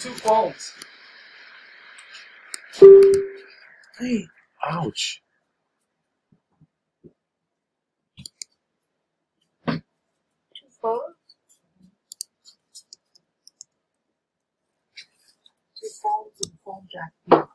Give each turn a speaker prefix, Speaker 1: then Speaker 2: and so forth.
Speaker 1: Two phones. Hey, ouch.
Speaker 2: Two phones?
Speaker 1: Two phones and phone jack.